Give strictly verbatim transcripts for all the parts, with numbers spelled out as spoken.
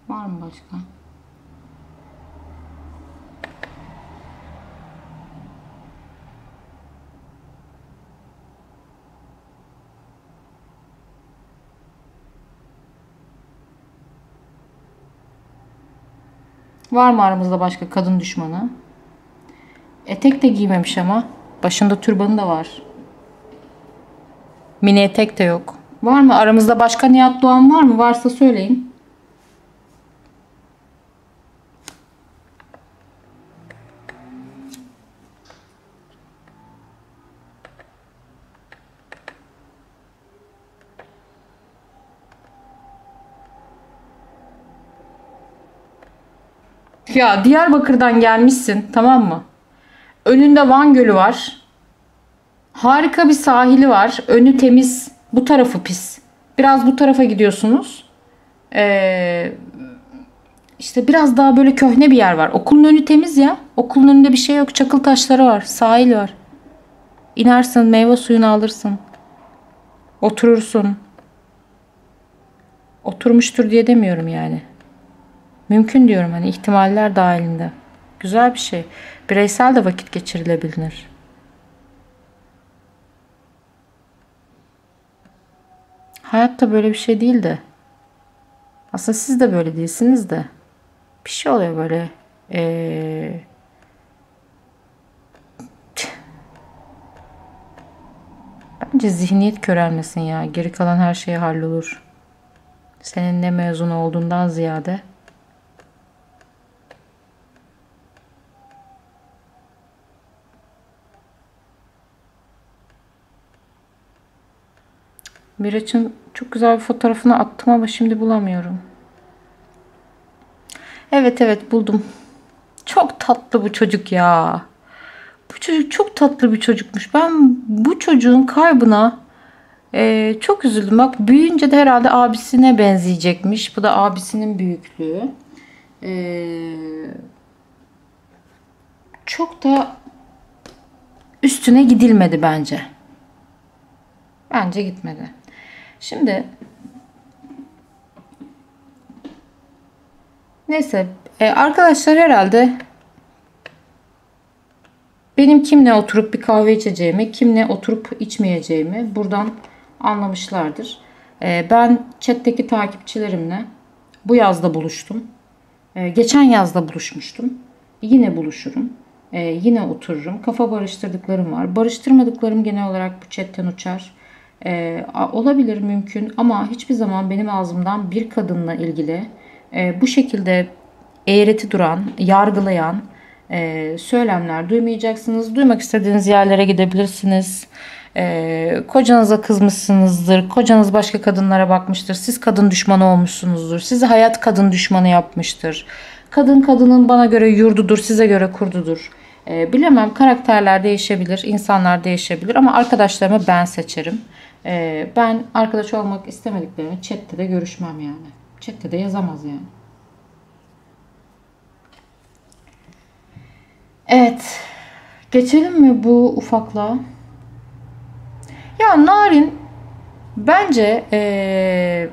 Var mı başka? Var mı aramızda başka kadın düşmanı? Etek de giymemiş ama. Başında türbanı da var. Mini etek de yok. Var mı aramızda başka Nihat Doğan var mı? Varsa söyleyin. Ya Diyarbakır'dan gelmişsin, tamam mı? Önünde Van Gölü var. Harika bir sahili var. Önü temiz. Bu tarafı pis. Biraz bu tarafa gidiyorsunuz. Ee, işte biraz daha böyle köhne bir yer var. Okulun önü temiz ya. Okulun önünde bir şey yok. Çakıl taşları var. Sahil var. İnersin, meyve suyunu alırsın. Oturursun. Oturmuştur diye demiyorum yani. Mümkün diyorum, hani ihtimaller dahilinde. Güzel bir şey. Bireysel de vakit geçirilebilir. Hayat da böyle bir şey değil de. Aslında siz de böyle değilsiniz de. Bir şey oluyor böyle. Ee, bence zihniyet körelmesin ya. Geri kalan her şey hallolur. Senin ne mezun olduğundan ziyade. Miraç'ın çok güzel bir fotoğrafını attım ama şimdi bulamıyorum. Evet evet buldum. Çok tatlı bu çocuk ya. Bu çocuk çok tatlı bir çocukmuş. Ben bu çocuğun kaybına e, çok üzüldüm. Bak büyüyünce de herhalde abisine benzeyecekmiş. Bu da abisinin büyüklüğü. E, çok da üstüne gidilmedi bence. Bence gitmedi. Şimdi neyse e, arkadaşlar herhalde benim kimle oturup bir kahve içeceğimi, kimle oturup içmeyeceğimi buradan anlamışlardır. E, ben chat'teki takipçilerimle bu yazda buluştum. E, geçen yazda buluşmuştum. Yine buluşurum. E, yine otururum. Kafa barıştırdıklarım var. Barıştırmadıklarım genel olarak bu chatten uçar. E, olabilir, mümkün, ama hiçbir zaman benim ağzımdan bir kadınla ilgili e, bu şekilde eğreti duran, yargılayan e, söylemler duymayacaksınız. Duymak istediğiniz yerlere gidebilirsiniz. E, kocanıza kızmışsınızdır. Kocanız başka kadınlara bakmıştır. Siz kadın düşmanı olmuşsunuzdur. Sizi hayat kadın düşmanı yapmıştır. Kadın kadının bana göre yurdudur, size göre kurdudur. E, bilemem, karakterler değişebilir, insanlar değişebilir ama arkadaşlarımı ben seçerim. E, ben arkadaş olmak istemediklerimi chatte de görüşmem yani. Chatte de yazamaz yani. Evet. Geçelim mi bu ufaklığa? Ya Narin bence ee,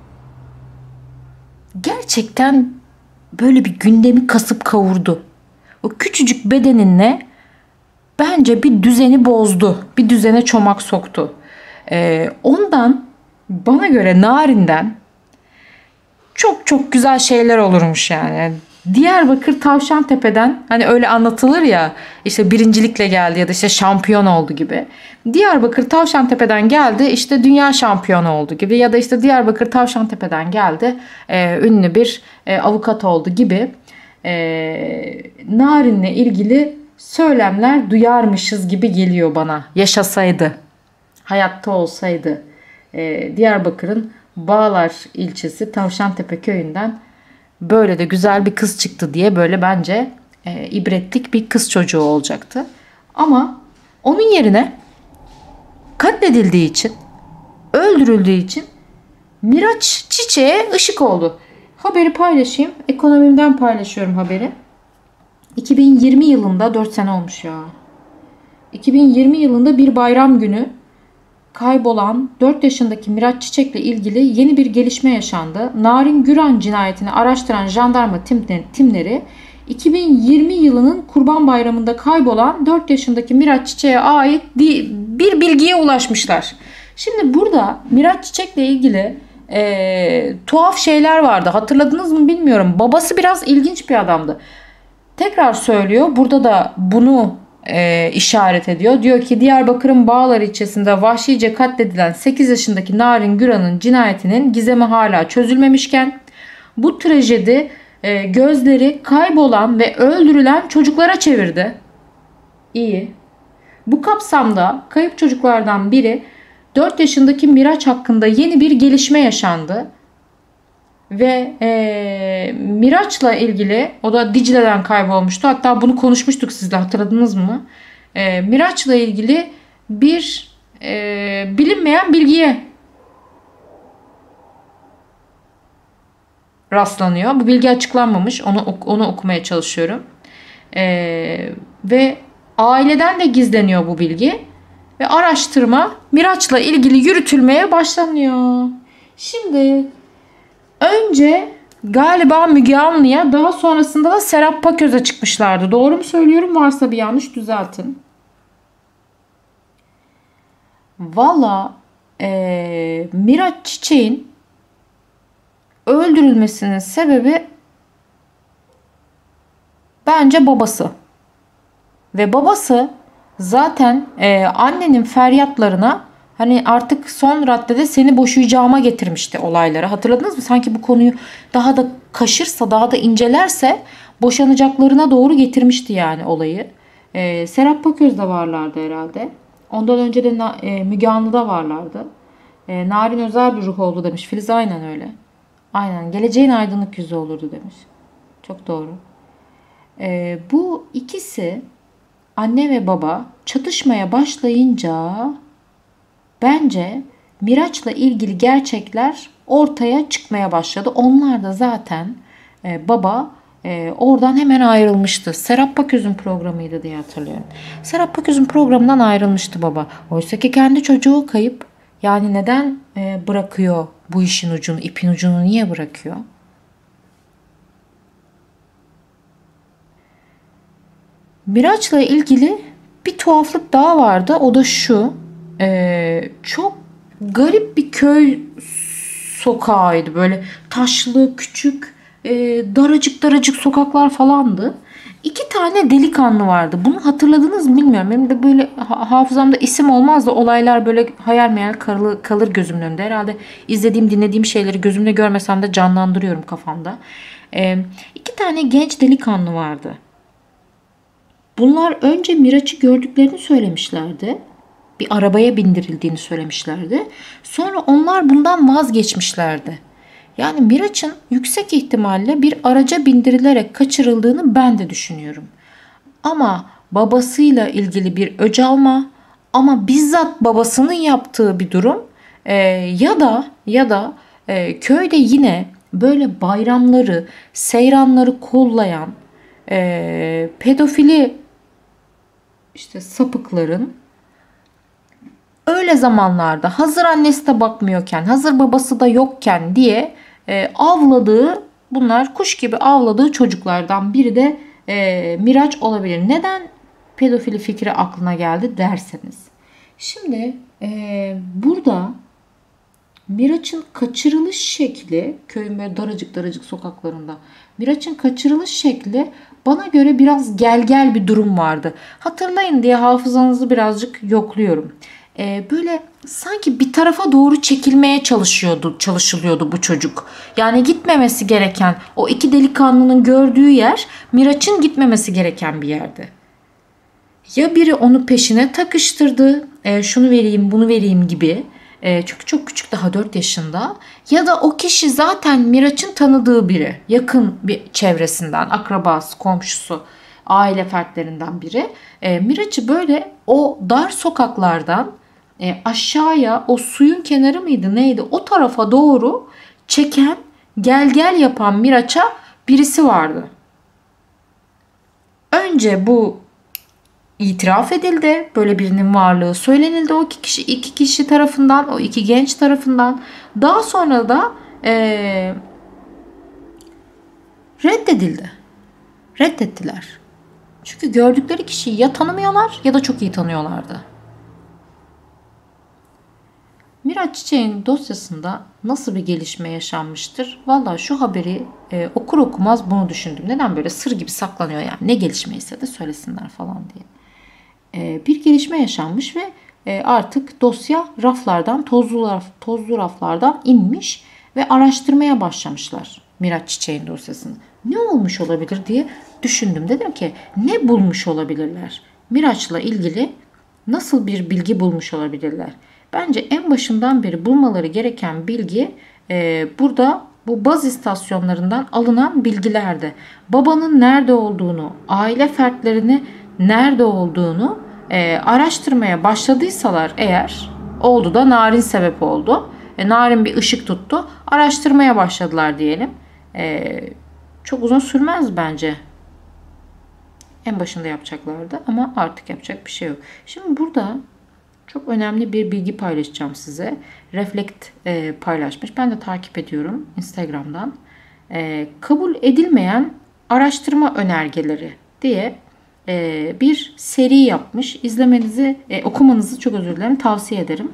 gerçekten böyle bir gündemi kasıp kavurdu. O küçücük bedeninle bence bir düzeni bozdu. Bir düzene çomak soktu. Ee, ondan bana göre Narin'den çok çok güzel şeyler olurmuş yani. Diyarbakır Tavşantepe'den, hani öyle anlatılır ya, işte birincilikle geldi ya da işte şampiyon oldu gibi. Diyarbakır Tavşantepe'den geldi, işte dünya şampiyonu oldu gibi, ya da işte Diyarbakır Tavşantepe'den geldi, e, ünlü bir e, avukat oldu gibi. E, Narin'le ilgili söylemler duyarmışız gibi geliyor bana. Yaşasaydı, hayatta olsaydı. E, Diyarbakır'ın Bağlar ilçesi Tavşantepe köyünden böyle de güzel bir kız çıktı diye böyle bence e, ibretlik bir kız çocuğu olacaktı. Ama onun yerine katledildiği için, öldürüldüğü için Miraç Çiçek'e ışık oldu. Haberi paylaşayım. Ekonomimden paylaşıyorum haberi. iki bin yirmi yılında, dört sene olmuş ya. iki bin yirmi yılında bir bayram günü kaybolan dört yaşındaki Miraç Çiçek'le ilgili yeni bir gelişme yaşandı. Narin Güran cinayetini araştıran jandarma timleri iki bin yirmi yılının Kurban Bayramı'nda kaybolan dört yaşındaki Miraç Çiçek'e ait bir bilgiye ulaşmışlar. Şimdi burada Miraç Çiçek'le ilgili e, tuhaf şeyler vardı. Hatırladınız mı bilmiyorum. Babası biraz ilginç bir adamdı. Tekrar söylüyor. Burada da bunu e, işaret ediyor. Diyor ki Diyarbakır'ın Bağlar ilçesinde vahşice katledilen sekiz yaşındaki Narin Güran'ın cinayetinin gizemi hala çözülmemişken bu trajedi e, gözleri kaybolan ve öldürülen çocuklara çevirdi. İyi. Bu kapsamda kayıp çocuklardan biri dört yaşındaki Miraç hakkında yeni bir gelişme yaşandı. Ve e, Miraç'la ilgili, o da Dicle'den kaybolmuştu. Hatta bunu konuşmuştuk sizle, hatırladınız mı? E, Miraç'la ilgili bir e, bilinmeyen bilgiye rastlanıyor. Bu bilgi açıklanmamış. Onu onu okumaya çalışıyorum. E, ve aileden de gizleniyor bu bilgi. Ve araştırma Miraç'la ilgili yürütülmeye başlanıyor. Şimdi önce galiba Müge Anlı'ya, daha sonrasında da Serap Paköz'e çıkmışlardı. Doğru mu söylüyorum? Varsa bir yanlış düzeltin. Valla e, Miraç Çiçek'in öldürülmesinin sebebi bence babası. Ve babası zaten e, annenin feryatlarına hani artık son raddede seni boşayacağıma getirmişti olayları. Hatırladınız mı? Sanki bu konuyu daha da kaşırsa, daha da incelerse boşanacaklarına doğru getirmişti yani olayı. E, Serap Paköz de varlardı herhalde. Ondan önce de e, Müge Anlı'da varlardı. E, Narin özel bir ruh oldu demiş. Filiz aynen öyle. Aynen. Geleceğin aydınlık yüzü olurdu demiş. Çok doğru. E, bu ikisi, anne ve baba, çatışmaya başlayınca bence Miraç'la ilgili gerçekler ortaya çıkmaya başladı. Onlar da zaten e, baba e, oradan hemen ayrılmıştı. Serap Paköz'ün programıydı diye hatırlıyorum. Serap Paköz'ün programından ayrılmıştı baba. Oysa ki kendi çocuğu kayıp. Yani neden e, bırakıyor bu işin ucunu, ipin ucunu niye bırakıyor? Miraç'la ilgili bir tuhaflık daha vardı. O da şu. E, çok garip bir köy sokağıydı. Böyle taşlı, küçük, e, daracık daracık sokaklar falandı. İki tane delikanlı vardı. Bunu hatırladınız mı bilmiyorum. Benim de böyle hafızamda isim olmaz da olaylar böyle hayal meyal kalır, kalır gözümün önünde. Herhalde izlediğim, dinlediğim şeyleri gözümde görmesem de canlandırıyorum kafamda. E, iki tane genç delikanlı vardı. Bunlar önce Miraç'ı gördüklerini söylemişlerdi. Bir arabaya bindirildiğini söylemişlerdi. Sonra onlar bundan vazgeçmişlerdi. Yani Miraç'ın yüksek ihtimalle bir araca bindirilerek kaçırıldığını ben de düşünüyorum. Ama babasıyla ilgili bir öc alma, ama bizzat babasının yaptığı bir durum e, ya da ya da e, köyde yine böyle bayramları, seyranları kollayan e, pedofili işte sapıkların öyle zamanlarda hazır annesi de bakmıyorken, hazır babası da yokken diye e, avladığı, bunlar kuş gibi avladığı çocuklardan biri de e, Miraç olabilir. Neden pedofili fikri aklına geldi derseniz. Şimdi e, burada Miraç'ın kaçırılış şekli, köyün böyle daracık daracık sokaklarında Miraç'ın kaçırılış şekli bana göre biraz gel gel bir durum vardı. Hatırlayın diye hafızanızı birazcık yokluyorum. Ee, böyle sanki bir tarafa doğru çekilmeye çalışıyordu, çalışılıyordu bu çocuk. Yani gitmemesi gereken, o iki delikanlının gördüğü yer Miraç'ın gitmemesi gereken bir yerdi. Ya biri onu peşine takıştırdı, e, şunu vereyim bunu vereyim gibi. E, çünkü çok küçük, daha dört yaşında. Ya da o kişi zaten Miraç'ın tanıdığı biri. Yakın bir çevresinden, akrabası, komşusu, aile fertlerinden biri. E, Miraç'ı böyle o dar sokaklardan e, aşağıya, o suyun kenarı mıydı neydi, o tarafa doğru çeken, gel gel yapan Miraç'a birisi vardı. Önce bu itiraf edildi. Böyle birinin varlığı söylenildi o iki kişi, iki kişi tarafından, o iki genç tarafından. Daha sonra da ee, reddedildi. Reddettiler. Çünkü gördükleri kişiyi ya tanımıyorlar ya da çok iyi tanıyorlardı. Miraç Çiçek'in dosyasında nasıl bir gelişme yaşanmıştır? Vallahi şu haberi e, okur okumaz bunu düşündüm. Neden böyle sır gibi saklanıyor yani? Ne gelişmeyse de söylesinler falan diye. E, bir gelişme yaşanmış ve e, artık dosya raflardan, tozlu, raf, tozlu raflardan inmiş ve araştırmaya başlamışlar Miraç Çiçek'in dosyasını. Ne olmuş olabilir diye düşündüm. Dedim ki ne bulmuş olabilirler? Miraç'la ilgili nasıl bir bilgi bulmuş olabilirler? Bence en başından beri bulmaları gereken bilgi e, burada bu baz istasyonlarından alınan bilgilerdi. Babanın nerede olduğunu, aile fertlerini nerede olduğunu e, araştırmaya başladıysalar eğer, oldu da narin sebep oldu. E, narin bir ışık tuttu. Araştırmaya başladılar diyelim. E, çok uzun sürmez bence. En başında yapacaklardı ama artık yapacak bir şey yok. Şimdi burada çok önemli bir bilgi paylaşacağım size. Reflekt e, paylaşmış. Ben de takip ediyorum Instagram'dan. E, kabul edilmeyen araştırma önergeleri diye e, bir seri yapmış. İzlemenizi, e, okumanızı çok özür dilerim tavsiye ederim.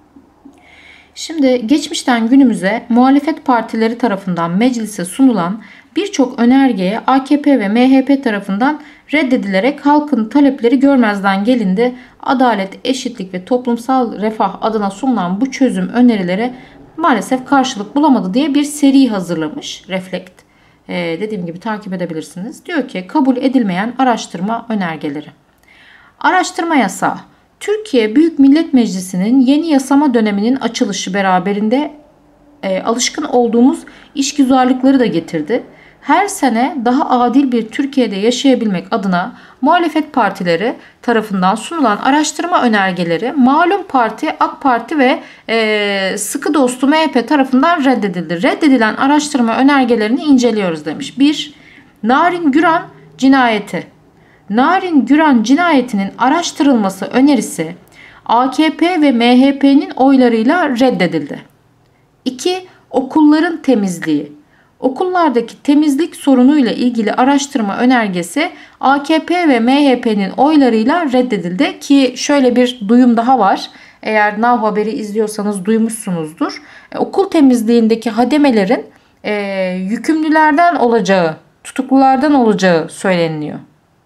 Şimdi geçmişten günümüze muhalefet partileri tarafından meclise sunulan birçok önergeye A K P ve M H P tarafından reddedilerek halkın talepleri görmezden gelindi. Adalet, eşitlik ve toplumsal refah adına sunulan bu çözüm önerileri maalesef karşılık bulamadı diye bir seri hazırlamış Reflekt. Ee, dediğim gibi takip edebilirsiniz. Diyor ki kabul edilmeyen araştırma önergeleri. Araştırma yasağı. Türkiye Büyük Millet Meclisi'nin yeni yasama döneminin açılışı beraberinde e, alışkın olduğumuz işgüzarlıkları da getirdi. Her sene daha adil bir Türkiye'de yaşayabilmek adına muhalefet partileri tarafından sunulan araştırma önergeleri malum parti AK Parti ve e, sıkı dostu M H P tarafından reddedildi. Reddedilen araştırma önergelerini inceliyoruz demiş. bir. Narin Güran cinayeti. Narin Güran cinayetinin araştırılması önerisi A K P ve M H P'nin oylarıyla reddedildi. iki. Okulların temizliği. Okullardaki temizlik sorunuyla ilgili araştırma önergesi A K P ve M H P'nin oylarıyla reddedildi ki şöyle bir duyum daha var. Eğer Now Haber'i izliyorsanız duymuşsunuzdur. E, okul temizliğindeki hademelerin e, yükümlülerden olacağı, tutuklulardan olacağı söyleniliyor.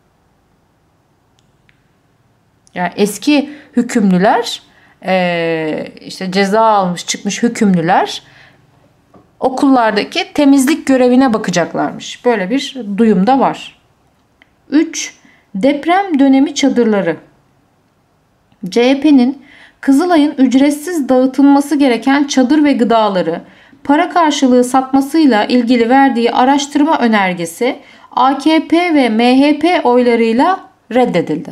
Yani eski hükümlüler, e, işte ceza almış çıkmış hükümlüler okullardaki temizlik görevine bakacaklarmış. Böyle bir duyum da var. üç. Deprem dönemi çadırları. C H P'nin Kızılay'ın ücretsiz dağıtılması gereken çadır ve gıdaları para karşılığı satmasıyla ilgili verdiği araştırma önergesi A K P ve M H P oylarıyla reddedildi.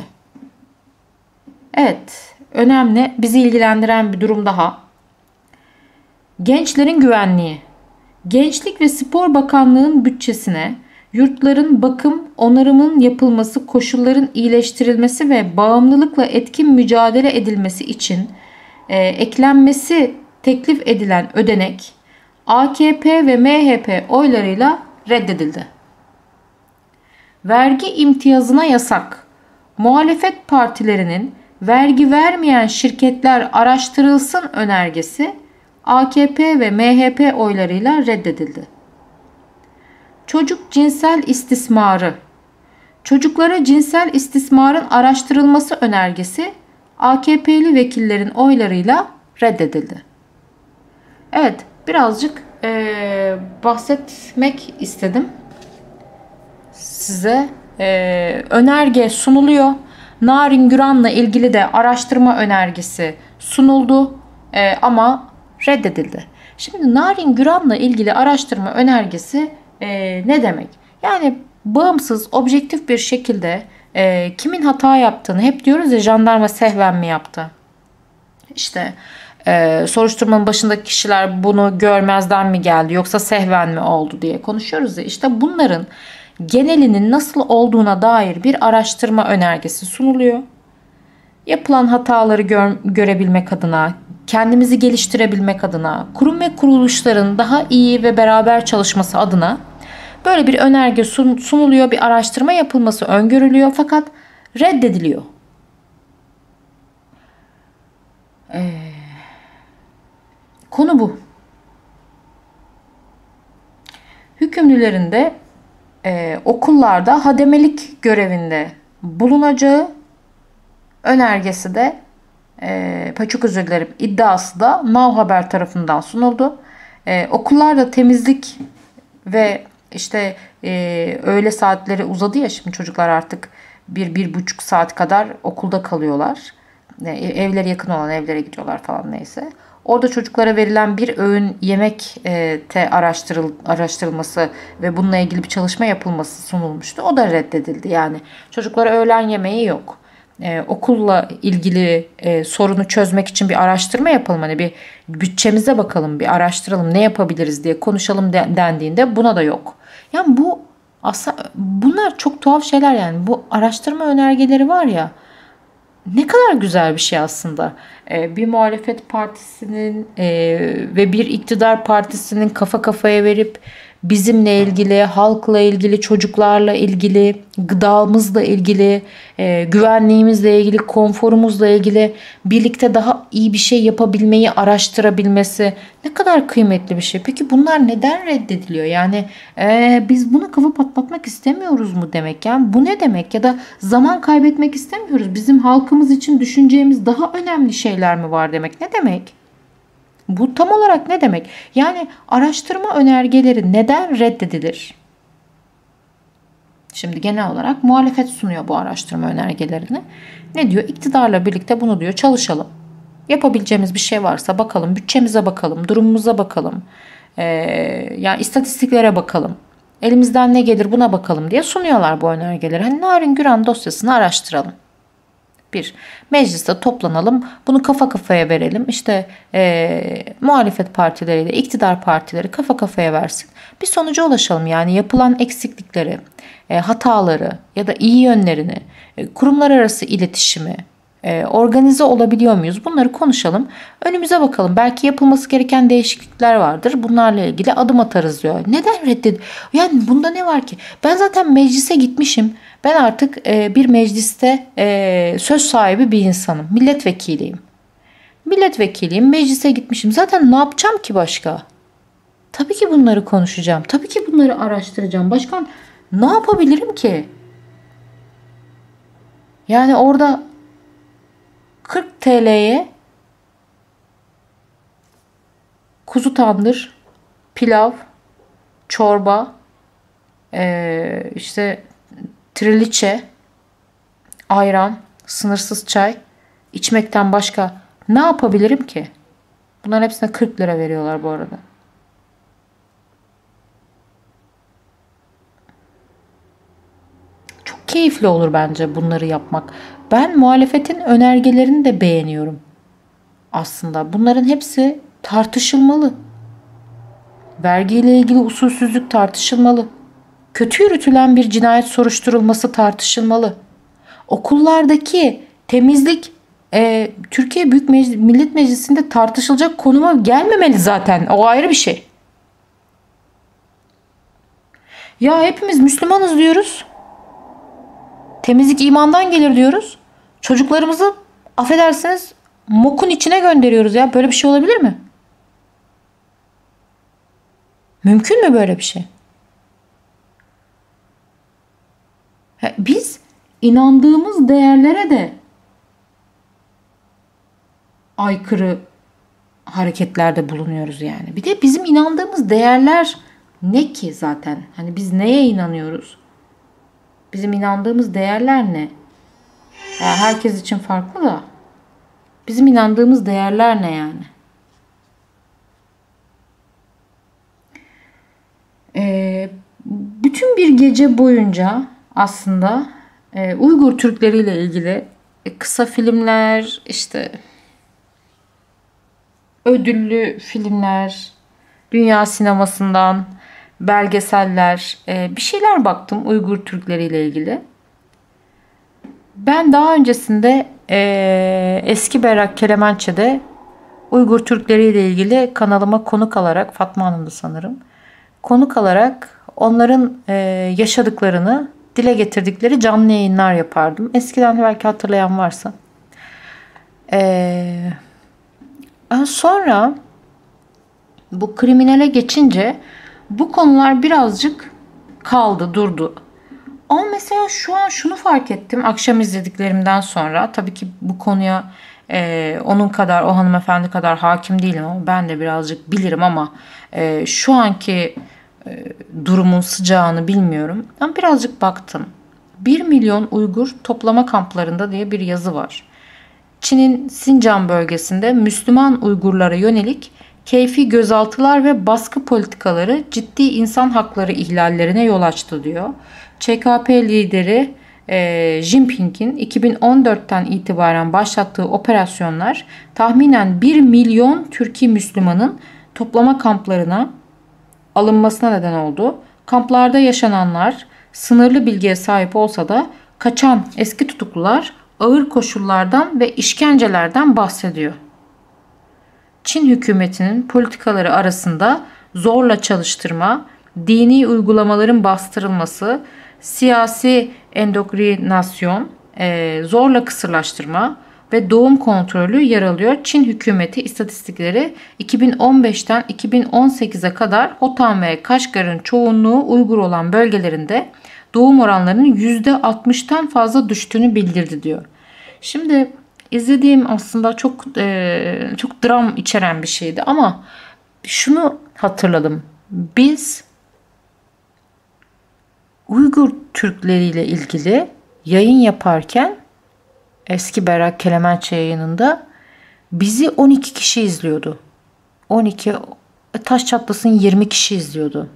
Evet, önemli, bizi ilgilendiren bir durum daha. Gençlerin güvenliği. Gençlik ve Spor Bakanlığı'nın bütçesine yurtların bakım, onarımın yapılması, koşulların iyileştirilmesi ve bağımlılıkla etkin mücadele edilmesi için e, eklenmesi teklif edilen ödenek A K P ve M H P oylarıyla reddedildi. Vergi imtiyazına yasak. Muhalefet partilerinin vergi vermeyen şirketler araştırılsın önergesi A K P ve M H P oylarıyla reddedildi. Çocuk cinsel istismarı. Çocuklara cinsel istismarın araştırılması önergesi A K P'li vekillerin oylarıyla reddedildi. Evet, birazcık ee, bahsetmek istedim. Size ee, önerge sunuluyor. Narin Güran'la ilgili de araştırma önergesi sunuldu ee, ama reddedildi. Şimdi Narin Güran'la ilgili araştırma önergesi e, ne demek? Yani bağımsız, objektif bir şekilde e, kimin hata yaptığını, hep diyoruz ya, jandarma sehven mi yaptı? İşte e, soruşturmanın başındaki kişiler bunu görmezden mi geldi yoksa sehven mi oldu diye konuşuyoruz ya. İşte bunların genelinin nasıl olduğuna dair bir araştırma önergesi sunuluyor. Yapılan hataları gör, görebilmek adına, kendimizi geliştirebilmek adına, kurum ve kuruluşların daha iyi ve beraber çalışması adına böyle bir önerge sun, sunuluyor, bir araştırma yapılması öngörülüyor fakat reddediliyor. Ee, konu bu. Hükümlülerin de e, okullarda hademelik görevinde bulunacağı önergesi de e, çok özür dilerim iddiası da Now Haber tarafından sunuldu. E, okullarda temizlik ve işte e, öğle saatleri uzadı ya, şimdi çocuklar artık bir, bir buçuk saat kadar okulda kalıyorlar. E, evleri yakın olan evlere gidiyorlar falan neyse. Orada çocuklara verilen bir öğün yemek e, te araştırıl, araştırılması ve bununla ilgili bir çalışma yapılması sunulmuştu. O da reddedildi. Yani çocuklara öğlen yemeği yok. Ee, okulla ilgili e, sorunu çözmek için bir araştırma yapalım. Hani bir bütçemize bakalım, bir araştıralım, ne yapabiliriz diye konuşalım de, dendiğinde buna da yok. Yani bu aslında bunlar çok tuhaf şeyler yani. Bu araştırma önergeleri var ya, ne kadar güzel bir şey aslında. Ee, bir muhalefet partisinin e, ve bir iktidar partisinin kafa kafaya verip bizimle ilgili, halkla ilgili, çocuklarla ilgili, gıdamızla ilgili, e, güvenliğimizle ilgili, konforumuzla ilgili birlikte daha iyi bir şey yapabilmeyi araştırabilmesi ne kadar kıymetli bir şey. Peki bunlar neden reddediliyor? Yani e, biz buna kafa patlatmak istemiyoruz mu demek? Yani bu ne demek? Ya da zaman kaybetmek istemiyoruz. Bizim halkımız için düşüneceğimiz daha önemli şeyler mi var demek? Ne demek? Bu tam olarak ne demek? Yani araştırma önergeleri neden reddedilir? Şimdi genel olarak muhalefet sunuyor bu araştırma önergelerini. Ne diyor? İktidarla birlikte bunu diyor çalışalım. Yapabileceğimiz bir şey varsa bakalım, bütçemize bakalım, durumumuza bakalım. Ee, yani istatistiklere bakalım. Elimizden ne gelir buna bakalım diye sunuyorlar bu önergeleri. Hani Narin Güran dosyasını araştıralım. Bir, mecliste toplanalım, bunu kafa kafaya verelim. İşte e, muhalefet partileriyle iktidar partileri kafa kafaya versin. Bir sonuca ulaşalım. Yani yapılan eksiklikleri, e, hataları ya da iyi yönlerini, e, kurumlar arası iletişimi, e, organize olabiliyor muyuz? Bunları konuşalım. Önümüze bakalım. Belki yapılması gereken değişiklikler vardır. Bunlarla ilgili adım atarız diyor. Neden reddediyor? Yani bunda ne var ki? Ben zaten meclise gitmişim. Ben artık e, bir mecliste e, söz sahibi bir insanım. Milletvekiliyim. Milletvekiliyim, meclise gitmişim. Zaten ne yapacağım ki başka? Tabii ki bunları konuşacağım. Tabii ki bunları araştıracağım. Başkan ne yapabilirim ki? Yani orada kırk T L'ye kuzu tandır, pilav, çorba, e, işte triliçe, ayran, sınırsız çay içmekten başka ne yapabilirim ki? Bunların hepsine kırk lira veriyorlar bu arada. Çok keyifli olur bence bunları yapmak. Ben muhalefetin önergelerini de beğeniyorum. Aslında bunların hepsi tartışılmalı. Vergiyle ilgili usulsüzlük tartışılmalı. Kötü yürütülen bir cinayet soruşturulması tartışılmalı. Okullardaki temizlik e, Türkiye Büyük Meclis, Millet Meclisi'nde tartışılacak konuma gelmemeli zaten. O ayrı bir şey. Ya hepimiz Müslümanız diyoruz. Temizlik imandan gelir diyoruz. Çocuklarımızı affedersiniz mokun içine gönderiyoruz ya. Böyle bir şey olabilir mi? Mümkün mü böyle bir şey? Biz inandığımız değerlere de aykırı hareketlerde bulunuyoruz yani. Bir de bizim inandığımız değerler ne ki zaten? Hani biz neye inanıyoruz? Bizim inandığımız değerler ne? Yani herkes için farklı da. Bizim inandığımız değerler ne yani? Ee, bütün bir gece boyunca aslında e, Uygur Türkleri ile ilgili e, kısa filmler, işte ödüllü filmler, dünya sinemasından belgeseller, e, bir şeyler baktım Uygur Türkleri ile ilgili. Ben daha öncesinde e, Eski Berrak Keremençe'de Uygur Türkleri ile ilgili kanalıma konuk alarak, Fatma Hanım'dı sanırım, konuk alarak onların e, yaşadıklarını dile getirdikleri canlı yayınlar yapardım. Eskiden belki hatırlayan varsa. E, sonra bu kriminale geçince bu konular birazcık kaldı, durdu. Ama mesela şu an şunu fark ettim akşam izlediklerimden sonra. Tabii ki bu konuya e, onun kadar, o hanımefendi kadar hakim değilim ama ben de birazcık bilirim ama e, şu anki e, durumun sıcağını bilmiyorum. Ben birazcık baktım. bir milyon Uygur toplama kamplarında diye bir yazı var. Çin'in Sincan bölgesinde Müslüman Uygurlara yönelik keyfi gözaltılar ve baskı politikaları ciddi insan hakları ihlallerine yol açtı diyor. Ç K P lideri e, Jinping'in iki bin on dörtten itibaren başlattığı operasyonlar tahminen bir milyon Türkiye Müslümanın toplama kamplarına alınmasına neden oldu. Kamplarda yaşananlar sınırlı bilgiye sahip olsa da kaçan eski tutuklular ağır koşullardan ve işkencelerden bahsediyor. Çin hükümetinin politikaları arasında zorla çalıştırma, dini uygulamaların bastırılması, siyasi endokrinasyon, e, zorla kısırlaştırma ve doğum kontrolü yer alıyor. Çin hükümeti istatistikleri iki bin on beşten iki bin on sekize kadar Hotan ve Kaşgar'ın çoğunluğu Uygur olan bölgelerinde doğum oranlarının yüzde altmıştan fazla düştüğünü bildirdi diyor. Şimdi izlediğim aslında çok e, çok dram içeren bir şeydi ama şunu hatırladım. Biz Uygur Türkleri ile ilgili yayın yaparken Eski Berrak Keremençe yayınında bizi on iki kişi izliyordu. on iki, taş çatlasın yirmi kişi izliyordu.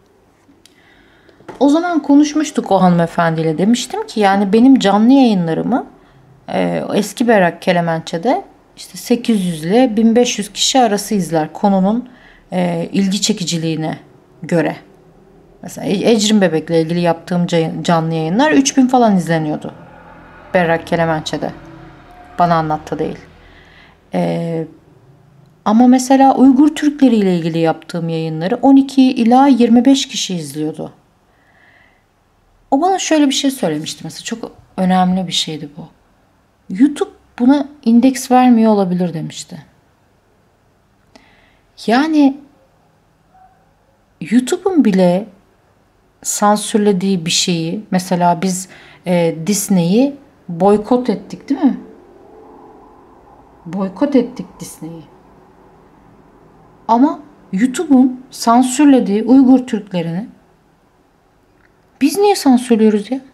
O zaman konuşmuştuk o hanımefendiyle, demiştim ki yani benim canlı yayınlarımı e, Eski Berrak Keremençe'de işte sekiz yüz ile bin beş yüz kişi arası izler konunun e, ilgi çekiciliğine göre. Mesela Ecrin Bebek'le ilgili yaptığım canlı yayınlar üç bin falan izleniyordu. Berrak Keremençe'de. Bana anlattı değil. Ee, ama mesela Uygur Türkleri ile ilgili yaptığım yayınları on iki ila yirmi beş kişi izliyordu. O bana şöyle bir şey söylemişti mesela. Çok önemli bir şeydi bu. YouTube buna indeks vermiyor olabilir demişti. Yani YouTube'un bile sansürlediği bir şeyi, mesela biz e, Disney'i boykot ettik değil mi? Boykot ettik Disney'i. Ama YouTube'un sansürlediği Uygur Türklerini biz niye sansürlüyoruz ya?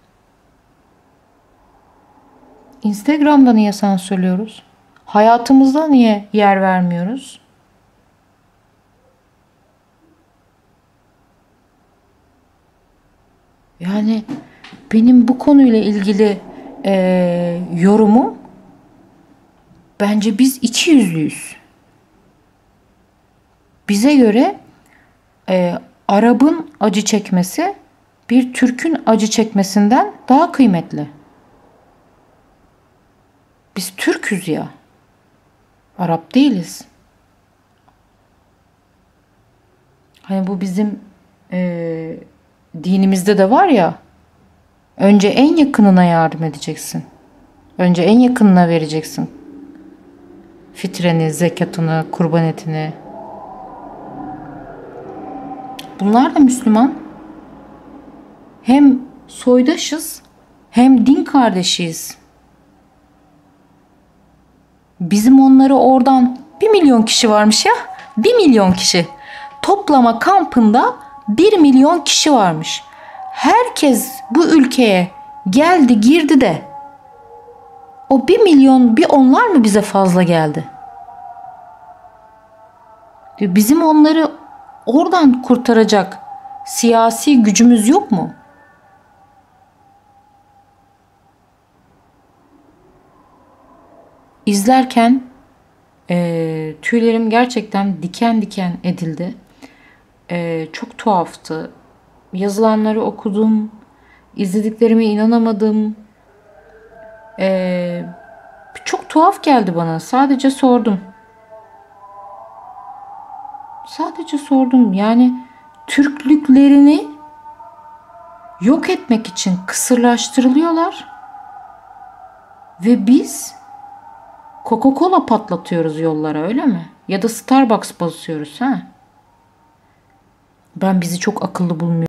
Instagram'da niye sansürlüyoruz? Hayatımızda niye yer vermiyoruz? Yani benim bu konuyla ilgili e, yorumum, bence biz iki yüzlüyüz. Bize göre e, Arap'ın acı çekmesi bir Türk'ün acı çekmesinden daha kıymetli. Biz Türk'üz ya. Arap değiliz. Hani bu bizim e, dinimizde de var ya. Önce en yakınına yardım edeceksin. Önce en yakınına vereceksin. Fitreni, zekatını, kurban etini. Bunlar da Müslüman. Hem soydaşız hem din kardeşiyiz. Bizim onları oradan bir milyon kişi varmış ya. Bir milyon kişi. Toplama kampında bir milyon kişi varmış. Herkes bu ülkeye geldi girdi de o bir milyon bir onlar mı bize fazla geldi? Bizim onları oradan kurtaracak siyasi gücümüz yok mu? İzlerken e, tüylerim gerçekten diken diken edildi. Ee, çok tuhaftı. Yazılanları okudum. İzlediklerime inanamadım. Ee, Çok tuhaf geldi bana. Sadece sordum. Sadece sordum. Yani Türklüklerini yok etmek için kısırlaştırılıyorlar ve biz Coca-Cola patlatıyoruz yollara, öyle mi? Ya da Starbucks basıyoruz ha? Ben bizi çok akıllı bulmuyorum.